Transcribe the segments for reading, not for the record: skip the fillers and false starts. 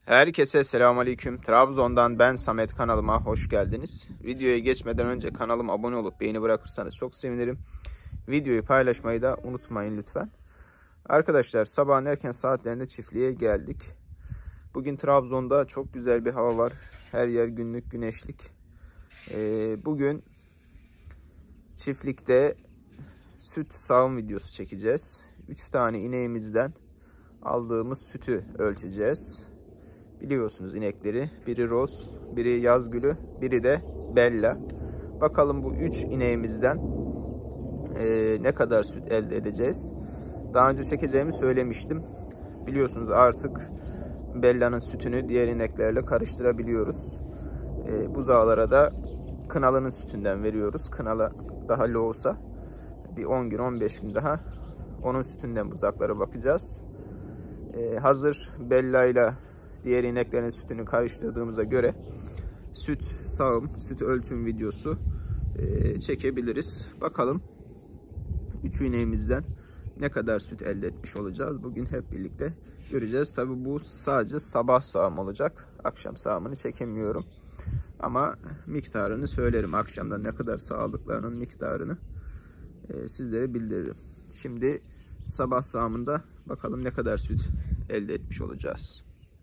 Herkese selamünaleyküm. Trabzon'dan ben Samet, kanalıma hoş geldiniz. Videoya geçmeden önce kanalıma abone olup beğeni bırakırsanız çok sevinirim. Videoyu paylaşmayı da unutmayın lütfen. Arkadaşlar, sabahın erken saatlerinde çiftliğe geldik. Bugün Trabzon'da çok güzel bir hava var. Her yer günlük güneşlik. Bugün çiftlikte süt sağım videosu çekeceğiz. 3 tane ineğimizden aldığımız sütü ölçeceğiz. Biliyorsunuz inekleri. Biri Roz, biri Yazgülü, biri de Bella. Bakalım bu 3 ineğimizden ne kadar süt elde edeceğiz. Daha önce çekeceğimi söylemiştim. Biliyorsunuz artık Bella'nın sütünü diğer ineklerle karıştırabiliyoruz. Buzağlara da Kınalı'nın sütünden veriyoruz. Kınalı daha loğusa bir 10 gün 15 gün daha onun sütünden buzaklara bakacağız. Hazır Bella ile diğer ineklerin sütünü karıştırdığımıza göre süt sağım, süt ölçüm videosu çekebiliriz. Bakalım 3 ineğimizden ne kadar süt elde etmiş olacağız. Bugün hep birlikte göreceğiz. Tabi bu sadece sabah sağım olacak. Akşam sağımını çekemiyorum. Ama miktarını söylerim. Akşamda ne kadar sağladıklarının miktarını sizlere bildiririm. Şimdi sabah sağımında bakalım ne kadar süt elde etmiş olacağız.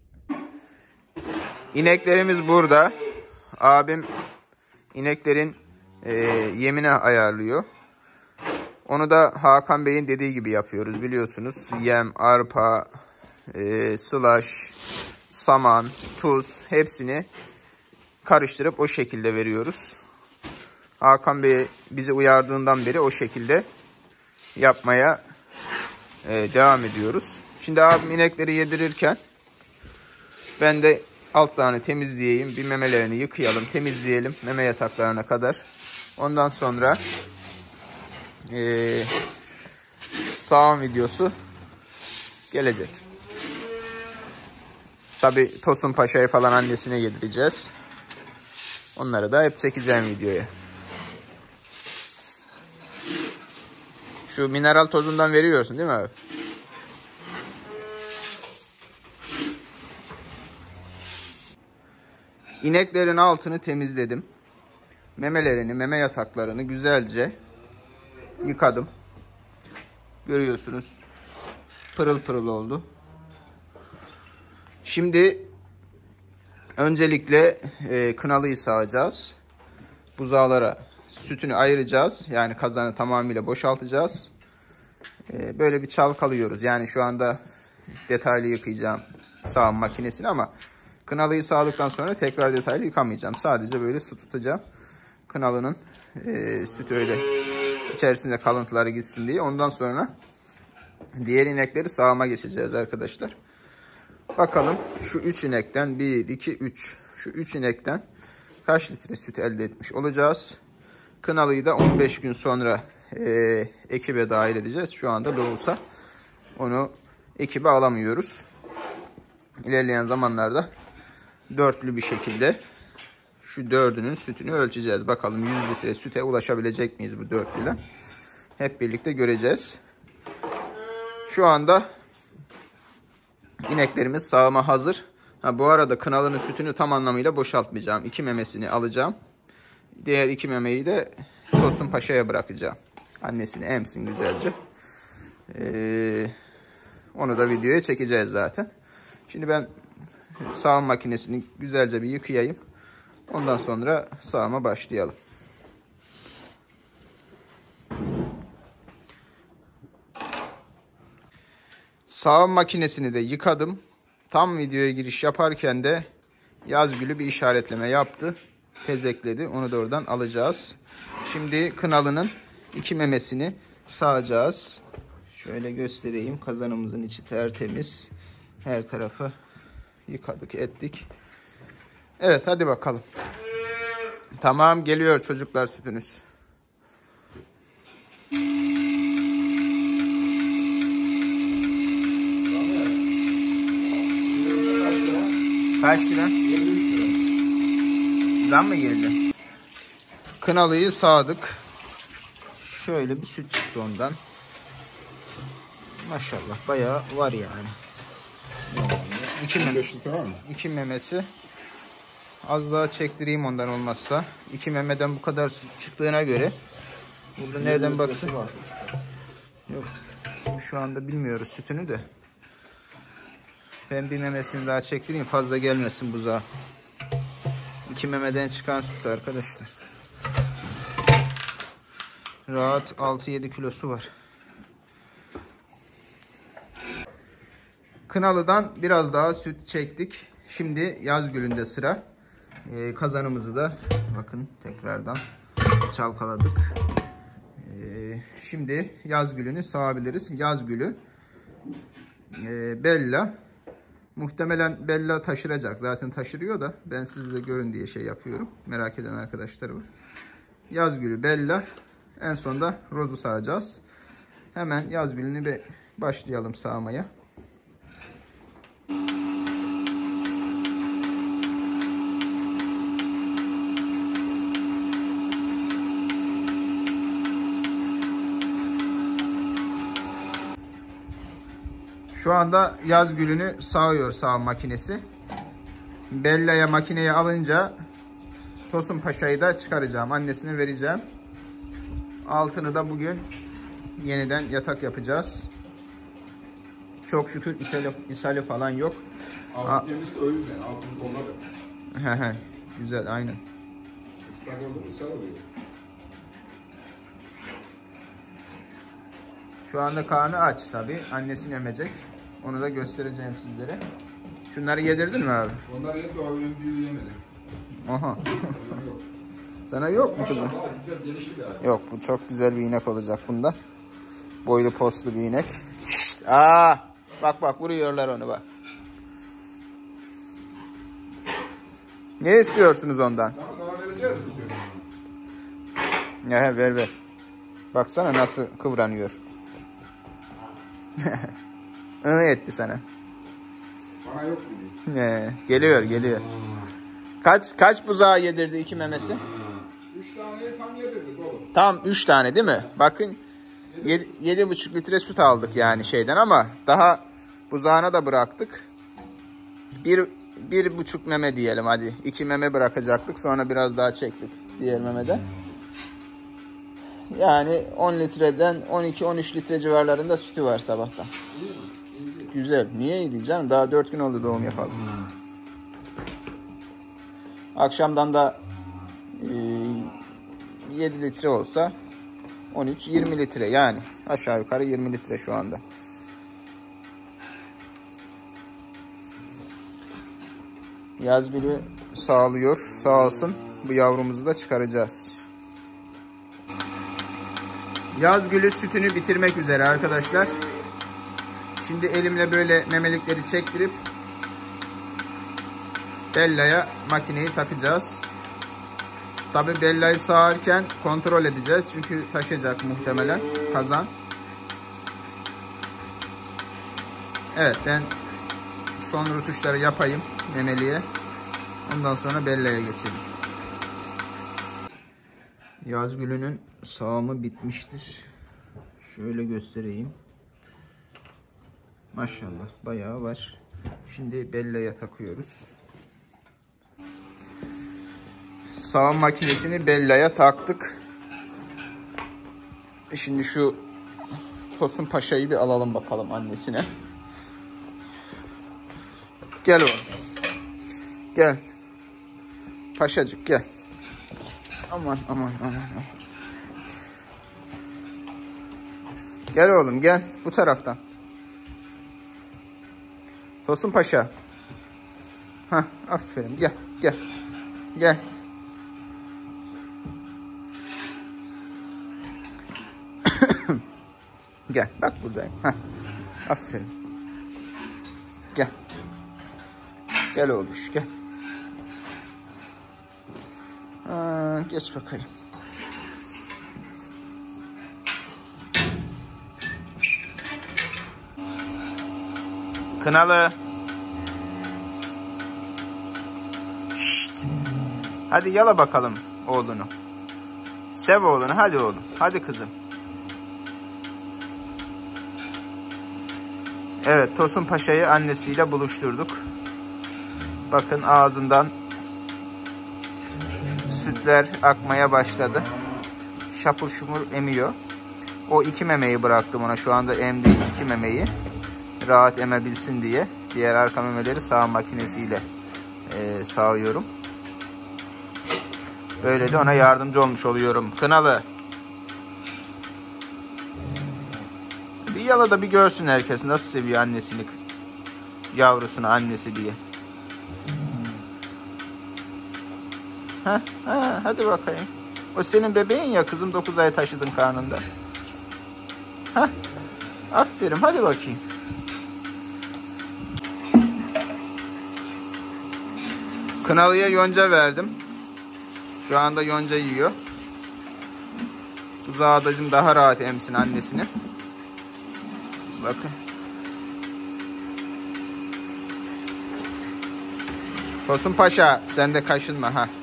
İneklerimiz burada. Abim ineklerin yemini ayarlıyor. Onu da Hakan Bey'in dediği gibi yapıyoruz, biliyorsunuz. Yem, arpa, sılaş, saman, tuz hepsini karıştırıp o şekilde veriyoruz. Hakan Bey bizi uyardığından beri o şekilde yapmaya devam ediyoruz. Şimdi abim inekleri yedirirken ben de altlarını temizleyeyim. Bir memelerini yıkayalım, temizleyelim meme yataklarına kadar. Ondan sonra sağım videosu gelecek. Tabi Tosun Paşa'ya falan annesine yedireceğiz. Onları da hep çekeceğim videoya. Şu mineral tozundan veriyorsun değil mi abi? İneklerin altını temizledim. Memelerini, meme yataklarını güzelce yıkadım. Görüyorsunuz. Pırıl pırıl oldu. Şimdi öncelikle Kınalı'yı sağacağız. Buzağlara sütünü ayıracağız. Yani kazanı tamamıyla boşaltacağız. Böyle bir çalkalıyoruz. Yani şu anda detaylı yıkayacağım sağım makinesini ama Kınalı'yı sağdıktan sonra tekrar detaylı yıkamayacağım. Sadece böyle su tutacağım. Kınalı'nın sütü öyle içerisinde kalıntıları gitsin diye. Ondan sonra diğer inekleri sağıma geçeceğiz arkadaşlar. Bakalım şu 3 inekten 1, 2, 3. Şu 3 inekten kaç litre süt elde etmiş olacağız. Kınalı'yı da 15 gün sonra ekibe dahil edeceğiz. Şu anda da olsa onu ekibe alamıyoruz. İlerleyen zamanlarda dörtlü bir şekilde şu dördünün sütünü ölçeceğiz. Bakalım 100 litre süte ulaşabilecek miyiz bu dörtlüden? Hep birlikte göreceğiz. Şu anda ineklerimiz sağıma hazır. Bu arada Kınalı'nın sütünü tam anlamıyla boşaltmayacağım. 2 memesini alacağım. Diğer 2 memeyi de Tosun Paşa'ya bırakacağım. Annesini emsin güzelce. Onu da videoya çekeceğiz zaten. Şimdi ben sağım makinesini güzelce bir yıkayayım. Ondan sonra sağıma başlayalım. Sağım makinesini de yıkadım. Tam videoya giriş yaparken de Yazgül'ü bir işaretleme yaptı. Tezekledi. Onu da oradan alacağız. Şimdi Kınalı'nın 2 memesini sağacağız. Şöyle göstereyim. Kazanımızın içi tertemiz. Her tarafı yıkadık ettik. Evet, hadi bakalım. Tamam, geliyor çocuklar sütünüz. Kaç lira? 23 lira. Zam mı geldi? Kınalı'yı sağdık. Şöyle bir süt çıktı ondan. Maşallah bayağı var yani. 25 litre var mı? 2 memesi. Az daha çektireyim ondan olmazsa. 2 memeden bu kadar süt çıktığına göre. Burada nereden baksın? Yok. Şu anda bilmiyoruz sütünü de. Ben bir memesini daha çektireyim, fazla gelmesin buzağa. 2 memeden çıkan süt arkadaşlar. Rahat 6-7 kilosu var. Kınalı'dan biraz daha süt çektik. Şimdi Yazgül'ünde sıra. Kazanımızı da bakın tekrardan çalkaladık. Şimdi Yazgül'ünü sağabiliriz. Yazgül'ü Bella. Muhtemelen Bella taşıracak. Zaten taşırıyor da ben siz de görün diye şey yapıyorum. Merak eden arkadaşlar var. Yazgül'ü Bella. En sonunda Rose'u sağacağız. Hemen Yazgül'ünü başlayalım sağmaya. Şu anda Yazgül'ünü sağıyor sağım makinesi. Bella'ya makineye alınca Tosun Paşa'yı da çıkaracağım. Annesine vereceğim. Altını da bugün yeniden yatak yapacağız. Çok şükür ishali falan yok. Altın temizlik o yüzden. Altın kolları. Güzel, aynen. İshal oldu mu ishal oluyor. Şu anda karnı aç tabi. Annesini emecek. Onu da göstereceğim sizlere. Şunları yedirdin mi abi? Onlar yedi, o öyle büyüğü yemedi. Aha. Yok. Sana yok mu kızım? Güzel gelişti de. Yok, bu çok güzel bir inek olacak bunda. Boylu postlu bir inek. Şşt, bak vuruyorlar onu bak. Ne istiyorsunuz ondan? Sana vereceğiz mi söylüyorum? Ya ver. Baksana nasıl kıvranıyor. Etti sana. Bana yok dedi. Geliyor. Kaç buzağı yedirdi 2 memesi? 3 taneyi tam yedirdik oğlum. Tam 3 tane değil mi? Bakın 7,5 litre süt aldık yani şeyden, ama daha buzağına da bıraktık. 1,5 meme diyelim hadi. 2 meme bırakacaktık, sonra biraz daha çektik diğer memeden. Yani 10 litreden 12-13 litre civarlarında sütü var sabahtan. Güzel. Niye iyi değil canım? Daha 4 gün oldu doğum yapalım. Akşamdan da 7 litre olsa 13-20 litre, yani aşağı yukarı 20 litre şu anda. Yazgül'ü sağlıyor. Sağ olsun. Bu yavrumuzu da çıkaracağız. Yazgül'ü sütünü bitirmek üzere arkadaşlar. Şimdi elimle böyle memelikleri çektirip Bella'ya makineyi takacağız. Tabi Bella'yı sağarken kontrol edeceğiz. Çünkü taşıyacak muhtemelen kazan. Evet, ben son rutuşları yapayım memeliye. Ondan sonra Bella'ya geçelim. Yazgül'ünün sağımı bitmiştir. Şöyle göstereyim. Maşallah bayağı var. Şimdi Bella'ya takıyoruz. Sağım makinesini Bella'ya taktık. Şimdi şu Tosun Paşa'yı bir alalım bakalım annesine. Gel oğlum. Gel. Paşacık gel. Aman. Gel oğlum gel. Bu taraftan. Tosun Paşa. Aferin. Gel. Gel. Bak buradayım. Aferin. Gel. Gel oğluş gel. Geç bakayım. Kınalı. Şşt. Hadi yala bakalım oğlunu. Sev oğlunu, hadi oğlum. Hadi kızım. Evet, Tosun Paşa'yı annesiyle buluşturduk. Bakın ağzından sütler akmaya başladı. Şapur şumur emiyor. O 2 memeyi bıraktım ona. Şu anda emdiğim 2 memeyi rahat emebilsin diye. Diğer arka memeleri sağım makinesiyle sağıyorum. Böyle de ona yardımcı olmuş oluyorum. Kınalı. Bir yala da bir görsün herkes nasıl seviyor annesini. Yavrusunu annesi diye. Hadi bakayım. O senin bebeğin ya kızım, 9 ay taşıdın karnında. Aferin, hadi bakayım. Kınalı'ya yonca verdim. Şu anda yonca yiyor. Buzağdacım daha rahat emsin annesini. Bakın. Tosun Paşa, sen de kaşınma ha.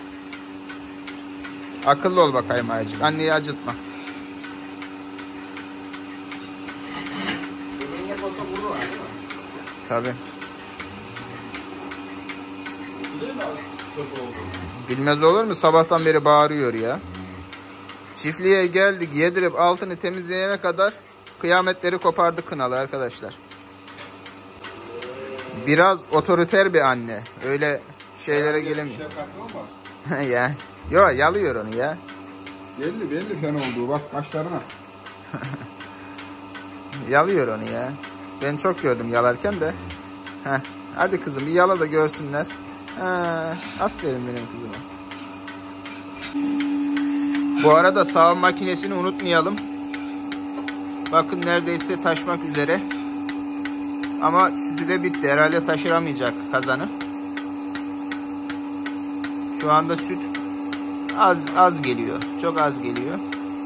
Akıllı ol bakayım ayıcık. Anneyi acıtma. Tabii. Bilmez olur mu? Sabahtan beri bağırıyor ya. Çiftliğe geldik, yedirip altını temizleyene kadar kıyametleri kopardı Kınalı arkadaşlar. Biraz otoriter bir anne. Öyle şeylere gelemiyor. Ya. Yo, yalıyor onu ya. Belli fen olduğu, bak başlarına. Yalıyor onu ya. Ben çok gördüm yalarken de. Hadi kızım bir yala da görsünler. Aferin benim kızıma. Bu arada sağım makinesini unutmayalım. Bakın neredeyse taşmak üzere. Ama sütü de bitti. Herhalde taşıramayacak kazanı. Şu anda süt az geliyor. Çok az geliyor.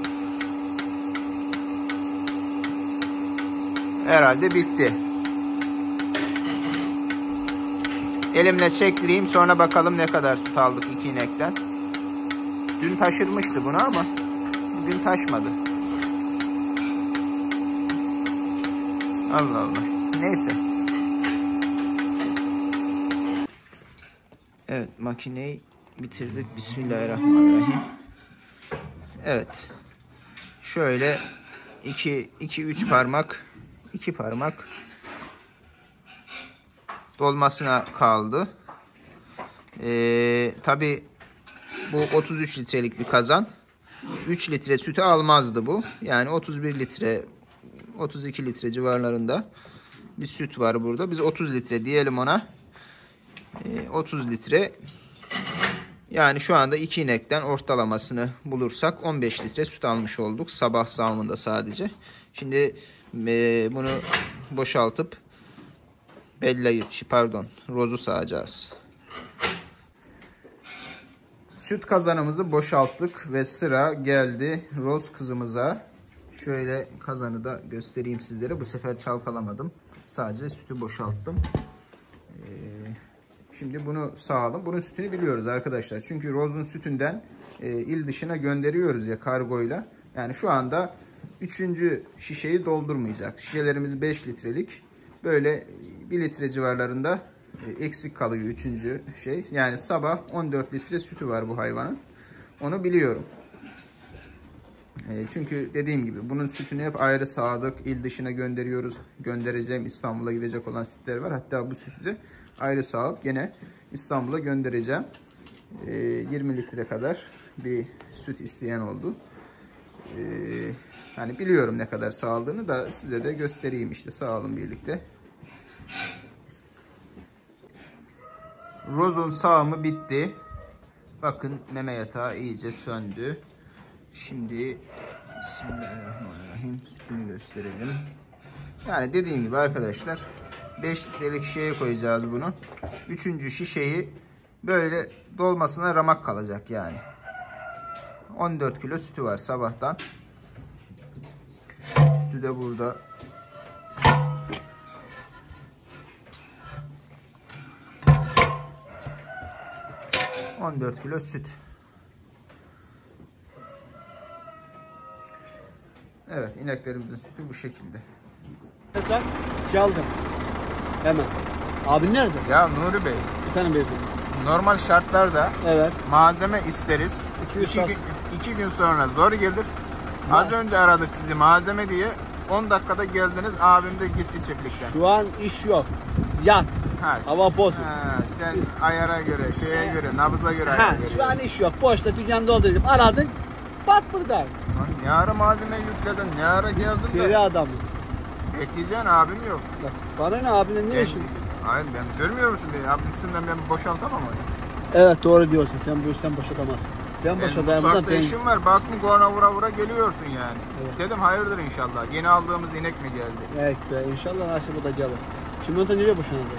Herhalde bitti. Elimle çektireyim, sonra bakalım ne kadar süt aldık 2 inekten. Dün taşırmıştı bunu ama bugün taşmadı. Allah Allah. Neyse. Evet, makineyi bitirdik. Bismillahirrahmanirrahim. Evet. Şöyle 2-3 parmak, 2 parmak dolmasına kaldı. Tabi bu 33 litrelik bir kazan. 3 litre sütü almazdı bu. Yani 31 litre, 32 litre civarlarında bir süt var burada. Biz 30 litre diyelim ona. 30 litre. Yani şu anda 2 inekten ortalamasını bulursak 15 litre süt almış olduk. Sabah sağımında sadece. Şimdi bunu boşaltıp rozu sağacağız. Süt kazanımızı boşalttık ve sıra geldi roz kızımıza. Şöyle kazanı da göstereyim sizlere. Bu sefer çalkalamadım. Sadece sütü boşalttım. Şimdi bunu sağalım. Bunun sütünü biliyoruz arkadaşlar. Çünkü rozun sütünden il dışına gönderiyoruz ya kargoyla. Yani şu anda 3. şişeyi doldurmayacak. Şişelerimiz 5 litrelik. Böyle 1 litre civarlarında eksik kalıyor 3. şey. Yani sabah 14 litre sütü var bu hayvanın. Onu biliyorum. Çünkü dediğim gibi bunun sütünü hep ayrı sağdık. İl dışına gönderiyoruz. Göndereceğim, İstanbul'a gidecek olan sütler var. Hatta bu sütü de ayrı sağıp gene İstanbul'a göndereceğim. 20 litre kadar bir süt isteyen oldu. Hani biliyorum ne kadar sağaldığını da size de göstereyim, işte sağalım birlikte. Rozun sağımı bitti. Bakın meme yatağı iyice söndü. Şimdi Bismillahirrahmanirrahim sütünü gösterelim. Yani dediğim gibi arkadaşlar 5 litrelik şişeye koyacağız bunu. 3. şişeyi böyle dolmasına ramak kalacak yani. 14 kilo sütü var sabahtan. Sütü de burada. ...14 kilo süt. Evet, ineklerimizin sütü bu şekilde. Sen aldım. Hemen. Abin nerede? Ya Nuri Bey, Efendim beyefendi. Normal şartlarda Evet. malzeme isteriz. 200 saat. 2 gün sonra zor gelir. Az önce aradık sizi malzeme diye. 10 dakikada geldiniz. Abim de gitti çiftlikten. Şu an iş yok. Yat. Hava bozuk. Sen ayara göre, şeye göre, nabıza göre Ha, ayar şu veriyorsun. an iş yok. Boşta dükkan doldurdum. Aradın. Bak burada. Lan ne ara malzeme yükledin, ne ara geldin Seri de. adamız. Bekleyeceksin abim yok. Bak, bana ne abinin ne işin? Hayır ben görmüyor musun beni? Abi üstümden ben boşaltamam onu. Evet doğru diyorsun. Sen bu işten boşatamazsın. Ben boşatayım. Mutfakta işim var. Baktım korna vura vura geliyorsun yani. Evet. Dedim hayırdır inşallah. Yeni aldığımız inek mi geldi? Evet be. İnşallah nasip o da gelir. Çimento nereye boşanacak?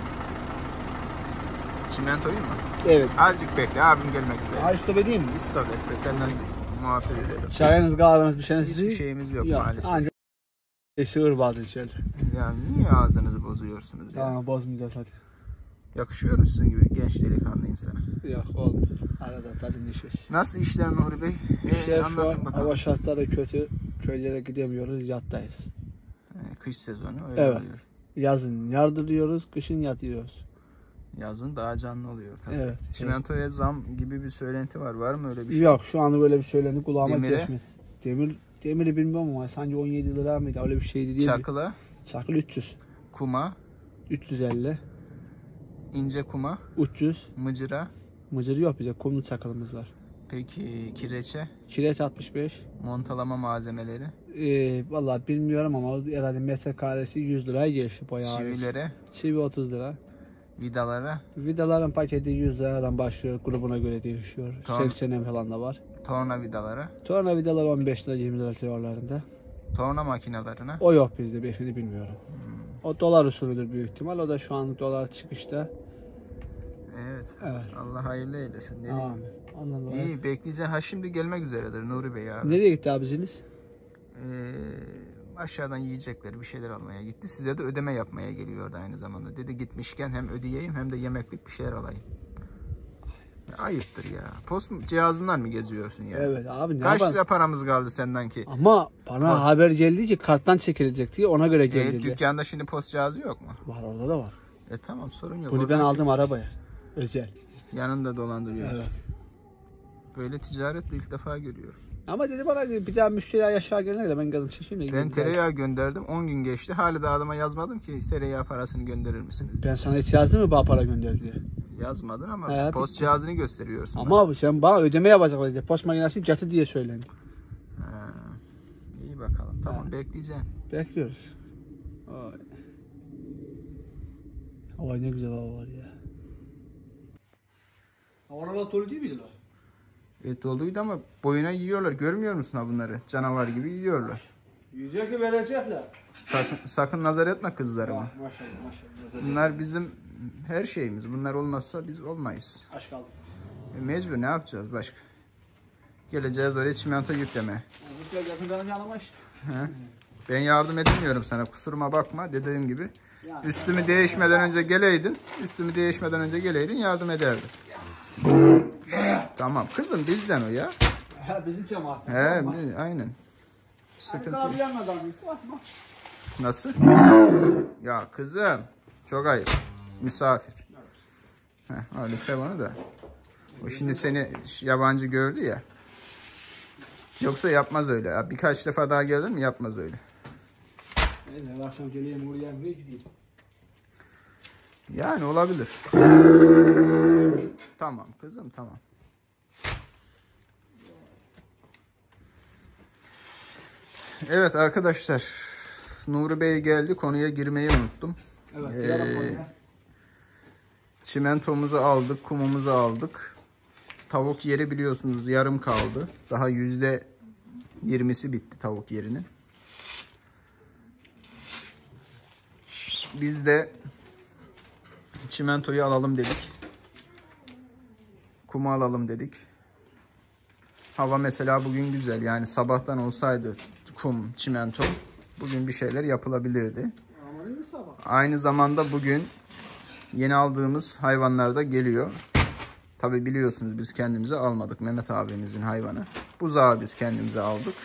Çimentoyu mu? Evet. Azıcık bekle abim gelmek üzere. Ha stop edeyim mi? İstop et be senden muhabbet edelim. Çayınız kahveniz bir şeyiniz Hiçbir şeyimiz yok Yok. maalesef. Ancak sığır bazı şeyler. Yani niye ağzınızı bozuyorsunuz ya? Tamam bozmayacağız hadi. Yakışıyor mu sizin gibi genç delikanlı insana? Yok olmuyor. Arada tadın işiz. Nasıl işler Nuri Bey? İşler şu Anlatın an bakalım. hava şartları kötü. Köylere gidemiyoruz. Yattayız. Kış sezonu öyle Evet. oluyor. Yazın yardırıyoruz. Kışın yatıyoruz. Yazın daha canlı oluyor tabii. Evet. Çimentoya zam gibi bir söylenti var. Var mı öyle bir şey? Yok şu anda böyle bir söylenti kulağıma Demire? geçmedi. Demiri bilmiyorum ama sanki 17 lira mıydı öyle bir şeydi diye. Çakıla, Çakıl 300. kuma, 350. ince kuma, 300. mıcıra. Mıcır yok bize. Kumlu çakılımız var. Peki kireçe, Kireç 65. montalama malzemeleri, Vallahi bilmiyorum ama herhalde metrekaresi 100 liraya geçti bayağı. çivilere, Çivi 30 lira. vidalara, Vidaların paketi 100 liradan başlıyor. Grubuna göre değişiyor. Tamam. 80 falan da var. torna vidalara, Torna vidalar 15 lira 20 lira civarlarında. torna makinelerine. O yok bizde beyefendi bilmiyorum. O dolar usulüdür büyük ihtimal. O da şu an dolar çıkışta. Evet. Evet. Allah hayırlı eylesin. Ne diyeyim? Amin. Ondan dolayı. İyi bekleyeceğim. Ha şimdi gelmek üzeredir Nuri Bey abi. Nereye gitti abiciniz? Aşağıdan yiyecekleri bir şeyler almaya gitti. Size de ödeme yapmaya geliyordu aynı zamanda. Dedi gitmişken hem ödeyeyim hem de yemeklik bir şeyler alayım. Ya, ayıptır ya. Post cihazından mı geziyorsun ya? Evet abi ne Kaç yapalım? lira paramız kaldı senden ki? Ama bana haber geldi ki karttan çekilecek diye ona göre geldi. Dükkanda şimdi post cihazı yok mu? Var orada da var. Tamam sorun yok. Bunu ben Oradan aldım arabaya. Özel. yanında dolandırıyorsun. Evet. Böyle ticaretle ilk defa görüyorum. Ama dedi bana bir daha müşteri aşağı gelene de ben gazım çekeyim de. Ben tereyağı gönderdim. 10 gün geçti. Hala da adama yazmadım ki tereyağı parasını gönderir misiniz? Ben sana hiç yazdım mı bana para gönder diye. Yazmadın ama Evet. post cihazını gösteriyorsun. Ama abi sen bana ödeme yapacaklar dedi. Post makinesi catı diye söylendi. Ha, iyi bakalım. Tamam bekleyeceğim. Bekliyoruz. Ay. Ay ne güzel hava var ya. Havalar dolu değil miydiler? Evet doluydu ama boyuna yiyorlar. Görmüyor musun ha bunları? Canavar gibi yiyorlar. Yiyecek ki verecekler. Sakın nazar etme kızlarıma. Maşallah maşallah. Bunlar bizim her şeyimiz. Bunlar olmazsa biz olmayız. Aşk aldım. Mecbur ne yapacağız başka? Geleceğiz oraya çimento yükleme. Bu yakın benim yanıma işte. Ben yardım edemiyorum sana. Kusuruma bakma dediğim gibi. Yani. Üstümü değişmeden önce geleydin yardım ederdim. Tamam kızım bizden o ya. Bizim cemaat. Aynen. Sıkıntı yok. Abi yanmadan bakma. Nasıl? Ya kızım çok ayıp. Misafir. Öyle sev onu da. O şimdi seni yabancı gördü ya. Yoksa yapmaz öyle. Birkaç defa daha geldin mi yapmaz öyle. Neyse akşam geleyim oraya gideyim. Yani olabilir. Tamam kızım tamam. Evet arkadaşlar. Nuri Bey geldi. Konuya girmeyi unuttum. Evet. Çimentomuzu aldık. Kumumuzu aldık. Tavuk yeri biliyorsunuz yarım kaldı. Daha %20'si bitti tavuk yerinin. Biz de çimentoyu alalım dedik. Kumu alalım dedik. Hava mesela bugün güzel. Yani sabahtan olsaydı kum, çimento bugün bir şeyler yapılabilirdi. Aynı zamanda bugün yeni aldığımız hayvanlar da geliyor. Tabi biliyorsunuz biz kendimize almadık. Mehmet abimizin hayvanı. Buzağı biz kendimize aldık.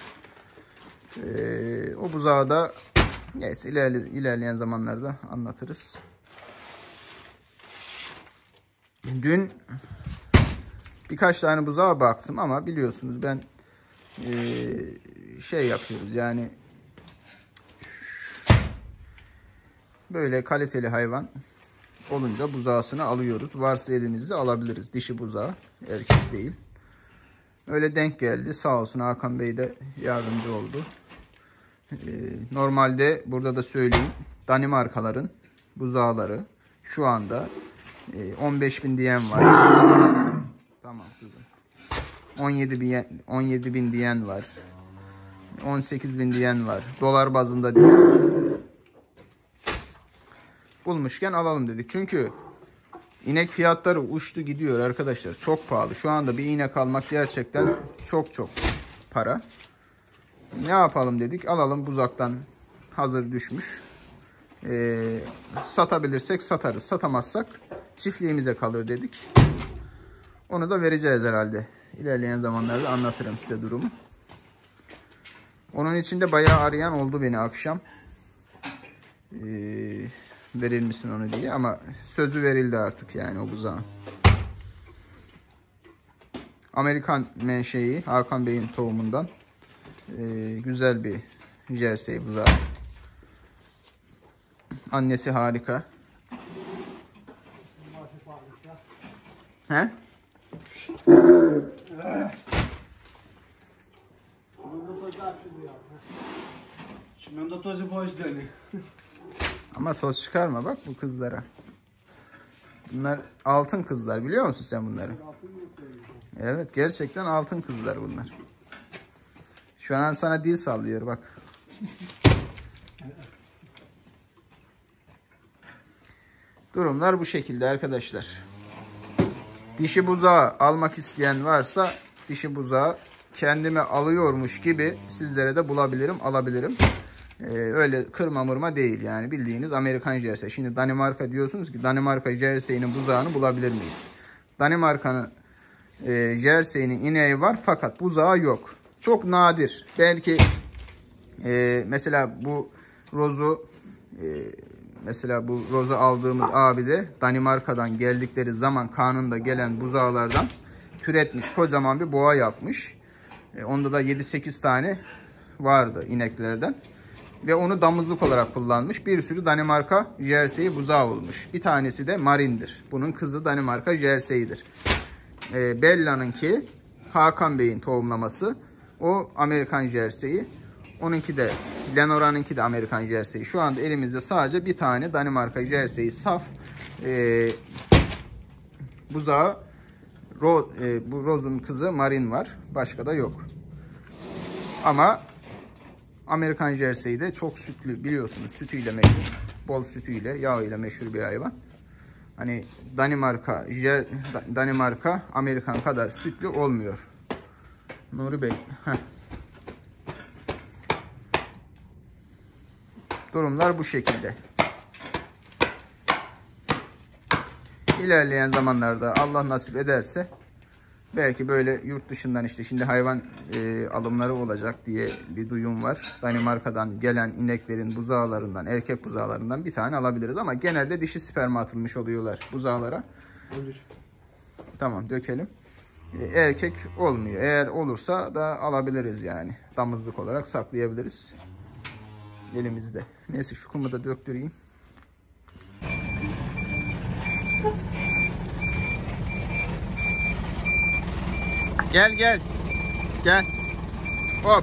O buzağı da neyse ilerleyen zamanlarda anlatırız. Dün birkaç tane buzağa baktım ama biliyorsunuz ben şey yapıyoruz yani, böyle kaliteli hayvan olunca buzağısını alıyoruz. Varsa elimizde alabiliriz. Dişi buzağı, erkek değil. Öyle denk geldi. Sağ olsun Hakan Bey de yardımcı oldu. Normalde burada da söyleyeyim, Danimarkaların buzağları şu anda 15.000 diyen var. Tamam kızım. 17.000 diyen var. 18.000 diyen var. Dolar bazında diyor. Bulmuşken alalım dedik. Çünkü inek fiyatları uçtu gidiyor arkadaşlar. Çok pahalı. Şu anda bir inek almak gerçekten çok para. Ne yapalım dedik. Alalım, buzaktan hazır düşmüş. Satabilirsek satarız. Satamazsak çiftliğimize kalır dedik. Onu da vereceğiz herhalde. İlerleyen zamanlarda anlatırım size durumu. Onun için de bayağı arayan oldu beni akşam. Verir misin onu diye, ama sözü verildi artık yani o buzağın. Amerikan menşei, Hakan Bey'in tohumundan güzel bir jersey buzağı. Annesi harika. He? Çimento tozu boş dönüyor. Ama toz çıkarma bak bu kızlara. Bunlar altın kızlar, biliyor musun sen bunları? Evet, gerçekten altın kızlar bunlar. Şu an sana dil sallıyor bak. Durumlar bu şekilde arkadaşlar. Dişi buzağı almak isteyen varsa dişi buzağı kendime alıyormuş gibi sizlere de bulabilirim, alabilirim. Öyle kırma mırma değil yani, bildiğiniz Amerikan jersey. Şimdi Danimarka diyorsunuz ki, Danimarka jerseyinin buzağını bulabilir miyiz? Danimarka'nın jerseyinin ineği var fakat buzağı yok. Çok nadir. Belki mesela bu rozu aldığımız abi de Danimarka'dan geldikleri zaman kanunda gelen buzağlardan türetmiş, kocaman bir boğa yapmış. Onda da 7-8 tane vardı ineklerden. Ve onu damızlık olarak kullanmış. Bir sürü Danimarka jerseyi buzağı olmuş. Bir tanesi de Marin'dir. Bunun kızı Danimarka jerseyidir. Bella'nınki Hakan Bey'in tohumlaması. O Amerikan jerseyi. Onunki de, Lenora'nınki de Amerikan jerseyi. Şu anda elimizde sadece bir tane Danimarka jerseyi saf buzağı. Bu Rose'un kızı Marin var. Başka da yok. Ama Amerikan jerseyi de çok sütlü, biliyorsunuz. Sütüyle meşhur. Bol sütüyle, yağıyla meşhur bir hayvan. Hani Danimarka Amerikan kadar sütlü olmuyor. Nuri Bey. Heh. Durumlar bu şekilde. İlerleyen zamanlarda Allah nasip ederse belki böyle yurt dışından, işte şimdi hayvan alımları olacak diye bir duyum var. Danimarka'dan gelen ineklerin buzağlarından, erkek buzağlarından bir tane alabiliriz ama genelde dişi sperma atılmış oluyorlar buzağlara. Tamam, dökelim. Erkek olmuyor. Eğer olursa da alabiliriz yani. Damızlık olarak saklayabiliriz elimizde. Neyse, şu kumu da döktüreyim. Gel gel. Gel. Hop.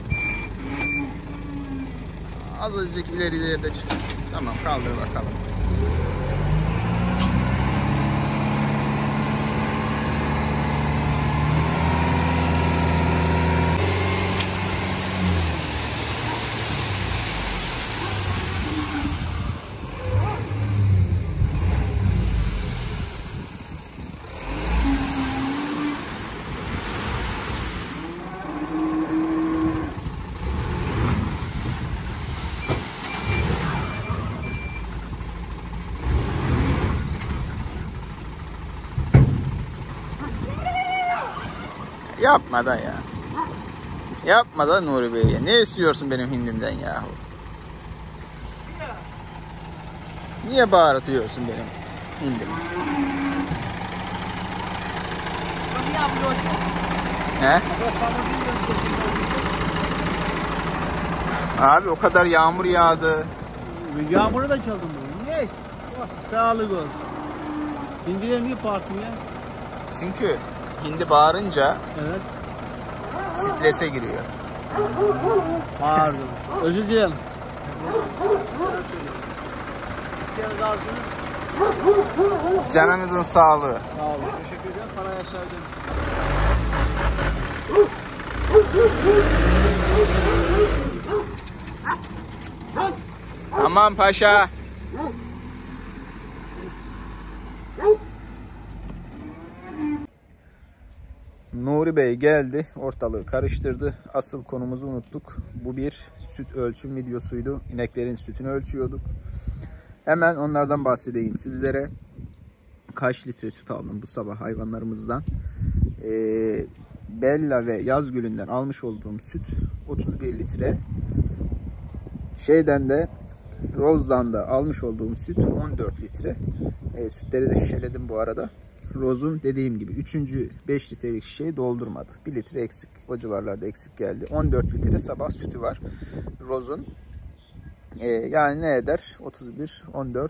Azıcık ileriye de çık. Tamam, kaldır bakalım. Yapma da ya. Yapma da Nuri Bey'e. Ne istiyorsun benim hindimden yahu? Niye bağırtıyorsun benim hindimi? He? Abi o kadar yağmur yağdı. Yağmuru da çaldım bunu. Neyse. Sağlık olsun. Hindiler niye parkıyor ya? Çünkü hindi bağırınca Evet. strese giriyor. Pardon. Özür dilerim. İsteğiniz arzunuz. Canınızın sağlığı. Sağ olun. Teşekkür ederim. Para yaşardım. Aman paşa. Nuri Bey geldi, ortalığı karıştırdı. Asıl konumuzu unuttuk. Bu bir süt ölçüm videosuydu. İneklerin sütünü ölçüyorduk. Hemen onlardan bahsedeyim sizlere. Kaç litre süt aldım bu sabah hayvanlarımızdan. Bella ve Yazgül'ünden almış olduğum süt 31 litre. Şeyden de Rose'dan da almış olduğum süt 14 litre. Sütleri de şişeledim bu arada. Rose'un dediğim gibi 3. 5 litrelik şişeyi doldurmadı. 1 litre eksik. O civarlarda eksik geldi. 14 litre sabah sütü var Rose'un. Yani ne eder? 31, 14,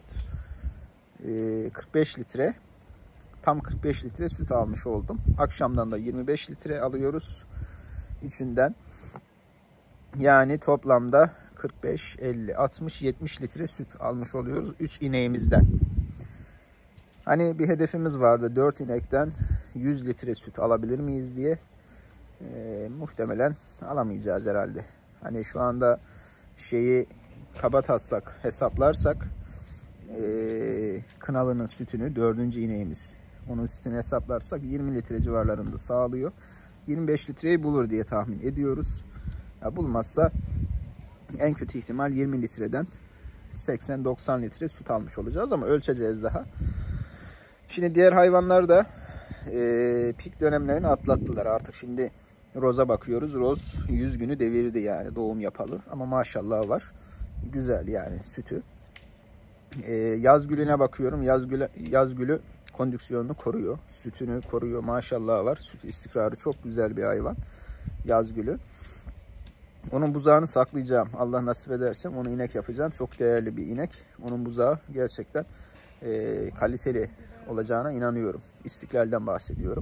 45 litre. Tam 45 litre süt almış oldum. Akşamdan da 25 litre alıyoruz. Üçünden. Yani toplamda 45, 50, 60, 70 litre süt almış oluyoruz 3 ineğimizden. Hani bir hedefimiz vardı 4 inekten 100 litre süt alabilir miyiz diye. Muhtemelen alamayacağız herhalde. Hani şu anda şeyi kabataslak hesaplarsak Kınalı'nın sütünü 4. ineğimiz. Onun sütünü hesaplarsak 20 litre civarlarında sağlıyor. 25 litreyi bulur diye tahmin ediyoruz. Ya bulmazsa en kötü ihtimal 20 litreden 80-90 litre süt almış olacağız ama ölçeceğiz daha. Şimdi diğer hayvanlar da pik dönemlerini atlattılar. Artık şimdi Rose'a bakıyoruz. Rose 100 günü devirdi yani doğum yapalı. Ama maşallah var. Güzel yani sütü. Yazgül'üne bakıyorum. Yazgül'ü kondiksiyonunu koruyor. Sütünü koruyor. Maşallah var. Süt istikrarı çok güzel bir hayvan. Yazgül'ü. Onun buzağını saklayacağım. Allah nasip edersem onu inek yapacağım. Çok değerli bir inek. Onun buzağı gerçekten kaliteli olacağına inanıyorum. İstiklal'den bahsediyorum.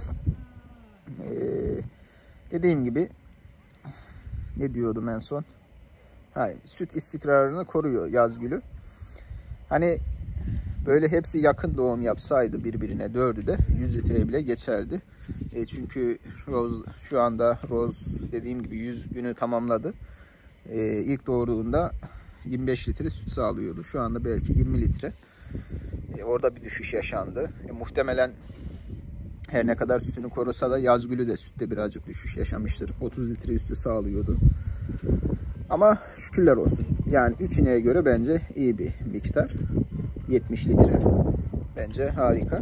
Dediğim gibi ne diyordum en son? Süt istikrarını koruyor Yazgül'ü. Hani böyle hepsi yakın doğum yapsaydı birbirine 4'ü de 100 litreye bile geçerdi. Çünkü Rose şu anda dediğim gibi 100 günü tamamladı. İlk doğurduğunda 25 litre süt sağlıyordu. Şu anda belki 20 litre. Orada bir düşüş yaşandı. Muhtemelen her ne kadar sütünü korusa da Yazgül'ü de sütte birazcık düşüş yaşamıştır. 30 litre üstü sağlıyordu. Ama şükürler olsun. Yani 3 ineğe göre bence iyi bir miktar. 70 litre. Bence harika.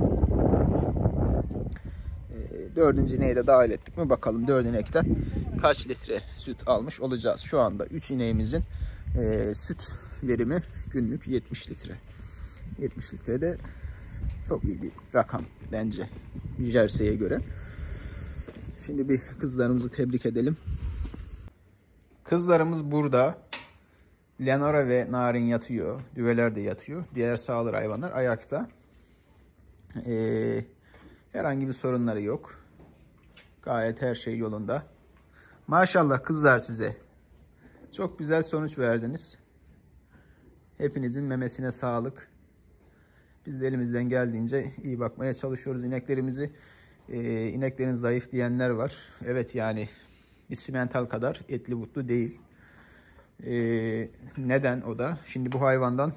4. ineği de dahil ettik mi bakalım 4 inekten kaç litre süt almış olacağız. Şu anda 3 ineğimizin süt verimi günlük 70 litre. 70 litre de çok iyi bir rakam bence Jersey'e göre. Şimdi bir kızlarımızı tebrik edelim. Kızlarımız burada. Lenora ve Narin yatıyor. Düveler de yatıyor. Diğer sağır hayvanlar ayakta. Herhangi bir sorunları yok. Gayet her şey yolunda. Maşallah kızlar size. Çok güzel sonuç verdiniz. Hepinizin memesine sağlık. Biz de elimizden geldiğince iyi bakmaya çalışıyoruz ineklerimizi. İneklerin zayıf diyenler var. Evet yani bir simental kadar etli butlu değil. Neden o da? Şimdi bu hayvandan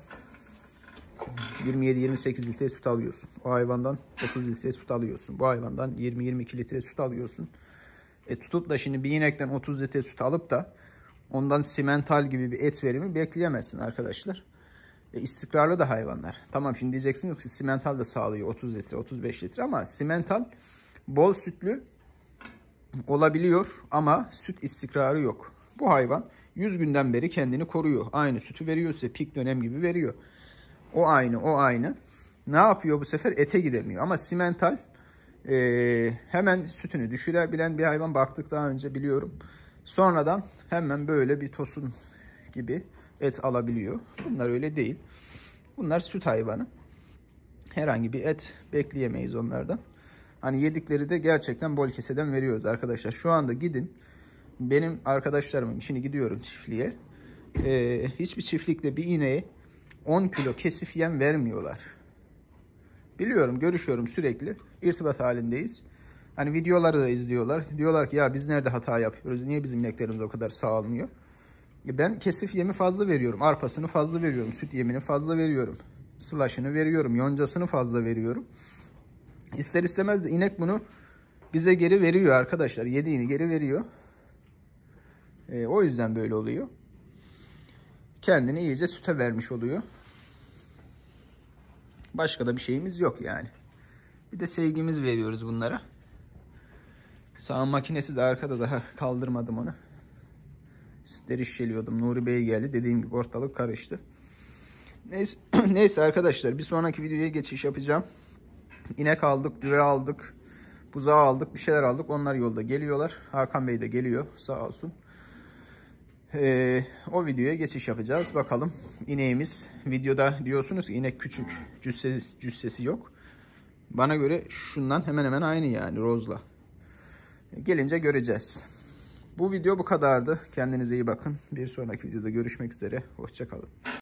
27-28 litre süt alıyorsun. O hayvandan 30 litre süt alıyorsun. Bu hayvandan 20-22 litre süt alıyorsun. Tutup da şimdi bir inekten 30 litre süt alıp da ondan simental gibi bir et verimi bekleyemezsin arkadaşlar. İstikrarlı da hayvanlar. Tamam şimdi diyeceksiniz ki simental da sağlıyor 30 litre 35 litre ama simental bol sütlü olabiliyor ama süt istikrarı yok. Bu hayvan 100 günden beri kendini koruyor. Aynı sütü veriyor size pik dönem gibi veriyor. O aynı. Ne yapıyor bu sefer? Ete gidemiyor. Ama simental Hemen sütünü düşürebilen bir hayvan, baktık daha önce, biliyorum. Sonradan hemen böyle bir tosun gibi et alabiliyor. Bunlar öyle değil. Bunlar süt hayvanı. Herhangi bir et bekleyemeyiz onlardan. Hani yedikleri de gerçekten bol keseden veriyoruz arkadaşlar. Şu anda gidin, benim arkadaşlarımın, şimdi gidiyorum çiftliğe. Hiçbir çiftlikte bir ineğe 10 kilo kesif yem vermiyorlar. Biliyorum, görüşüyorum sürekli. İrtibat halindeyiz. Hani videoları da izliyorlar. Diyorlar ki ya biz nerede hata yapıyoruz? Niye bizim ineklerimiz o kadar sağlamıyor? Ben kesif yemi fazla veriyorum. Arpasını fazla veriyorum. Süt yemini fazla veriyorum. Sılaşını veriyorum. Yoncasını fazla veriyorum. İster istemez de inek bunu bize geri veriyor arkadaşlar. Yediğini geri veriyor. O yüzden böyle oluyor. Kendini iyice süte vermiş oluyor. Başka da bir şeyimiz yok yani. Bir de sevgimiz veriyoruz bunlara. Sağım makinesi de arkada, daha kaldırmadım onu. Sütleri şişeliyordum. Nuri Bey geldi. Dediğim gibi ortalık karıştı. Neyse, neyse arkadaşlar, bir sonraki videoya geçiş yapacağım. İnek aldık, düve aldık, buzağı aldık, bir şeyler aldık. Onlar yolda geliyorlar. Hakan Bey de geliyor sağ olsun. O videoya geçiş yapacağız. Bakalım ineğimiz, videoda diyorsunuz ki inek küçük, cüssesi yok. Bana göre şundan hemen hemen aynı yani, rozla. Gelince göreceğiz. Bu video bu kadardı. Kendinize iyi bakın. Bir sonraki videoda görüşmek üzere. Hoşça kalın.